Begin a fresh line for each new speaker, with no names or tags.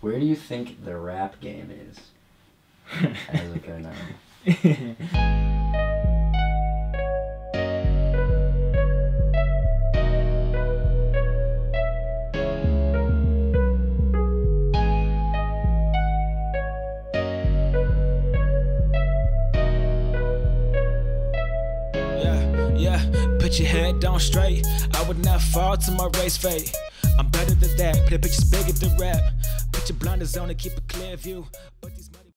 Where do you think the rap game is as of right now?
Put your head down straight. I would not fall to my race fate. I'm better than that. Play pictures bigger than rap. Put your blinders on and keep a clear view. But these